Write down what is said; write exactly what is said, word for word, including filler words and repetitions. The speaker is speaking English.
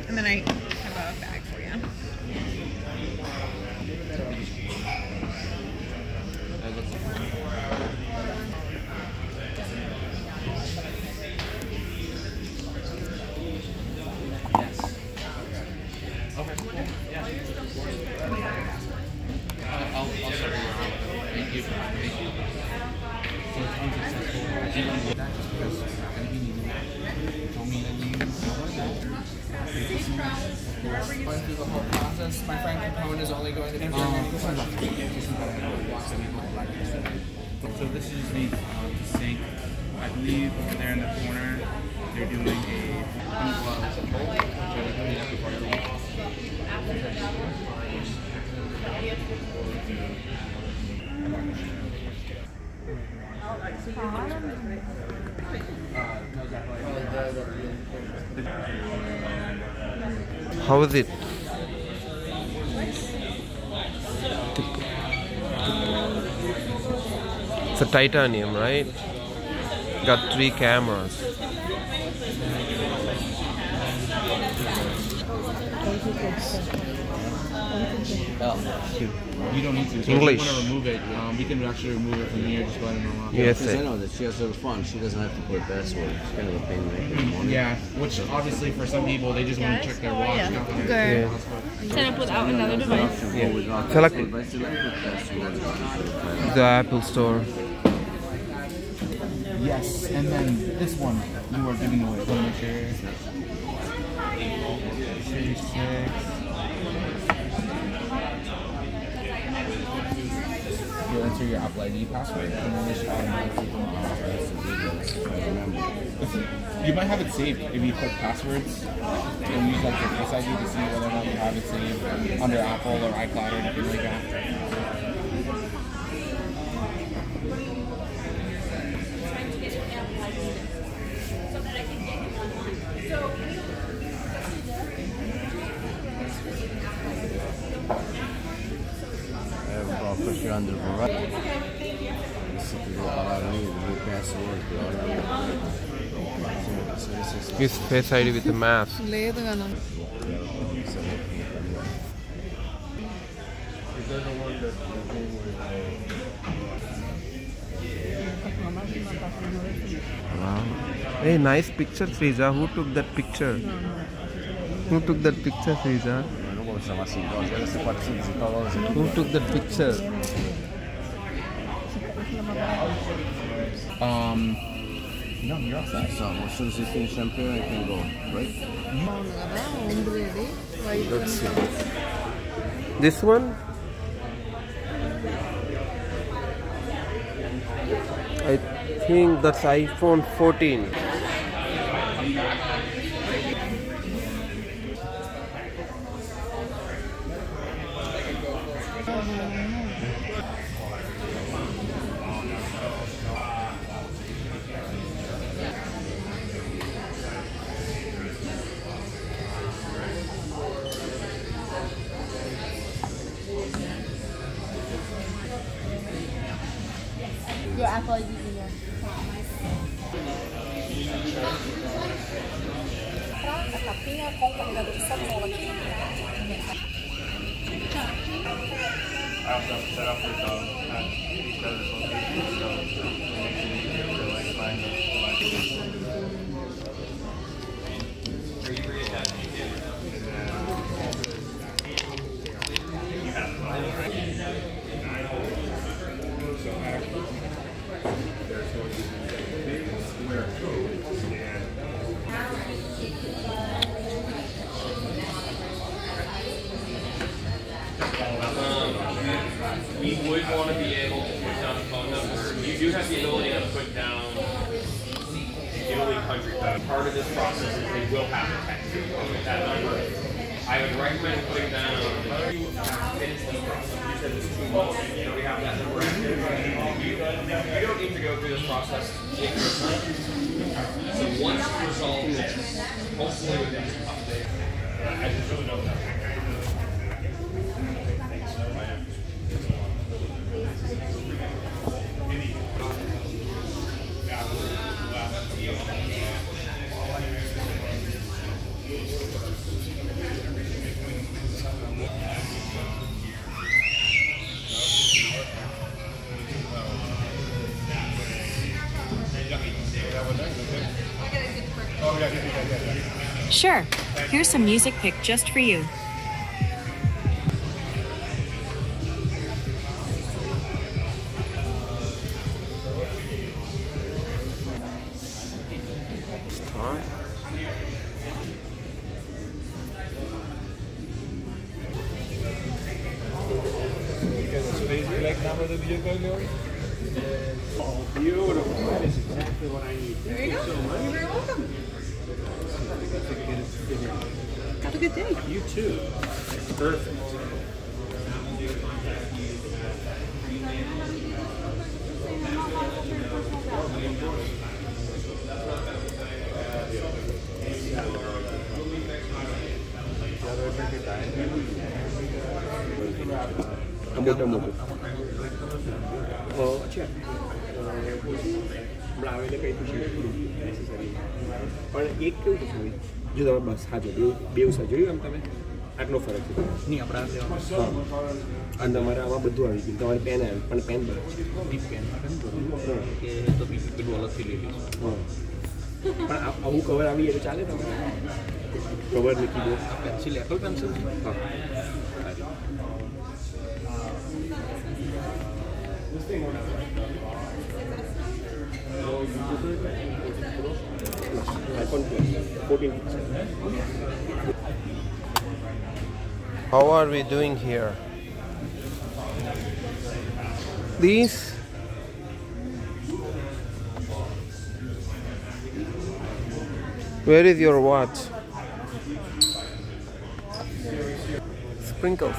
And then I have a bag for you. Going through the whole process. My friend Capone is only going to answer any questions. So this is the um, sink. I believe over there in the corner, they're doing a How is it? It's a titanium, right? Got three cameras. You don't need to. So English. If you want to remove it, um, we can actually remove it from here. Just go ahead and unlock it. Yes, Because I sir. know that she has her fun. She doesn't have to put a password. It's kind of a pain in the neck in the morning. Yeah, which obviously for some people they just want to check their watch. Yeah. Not their- Good. Yeah. Set up without another device. Yeah. Without Select- password, but I still like put password. The Apple Store. Yes, and then this one you are giving away. Let me make sure. Series six. You'll enter your Apple I D password, and then this should automatically come up. You might have it saved if you click passwords. You'll use like your Face I D to see whether or not you have it saved under Apple or iCloud or anything like that. Push you under the right. Use Face I D with the mask. లేదు కదా. Wow. Hey, nice picture, Friza. Who took that picture? Who took that picture, Friza? Who took that picture? Um, no, you're all set. So as soon as you finish Ampere, I can go, right? అవును కదా. ఉంది ఇది. White Let's see. This one? I think that's iPhone fourteen. Your Apple I D here. A capinha com carregador de celular aqui. We would want to be able to put down a phone number. You do have the ability to put down Italy country code. Part of this process is they will have to text you with that number. I would recommend putting down it's this process. You said it's two months. You know, we have that number active. You, you don't need to go through this process. So once you resolve this, hopefully within this update, I just really know that. Sure. Here's some music picked just for you. Beautiful. That is exactly what I need. There you go. So much. You're very welcome. Have a good day. You too. Perfect. મોટો અચ્છા હમણાં આવેલે કંઈ પૂછ્યું necessary પણ એક કેવું પૂછ્યું જો તમે બસ હા જો બે બે જોયું આમ તમે આટલો ફરક છે નહીં આપણા હા અને તમારે આમાં બધું આવી ગયું તમારી પેન આવી પણ પેન બરાબર છે બી પેન કે તો બી પેલું અલગથી લઈ લઈશું હા પણ આવું કવર આવી એટલે ચાલે તમે કવર મૂકી દો પેન્સિલ એપલ પેન્સિલ હા How are we doing here? Please. Where is your watch? Sprinkles.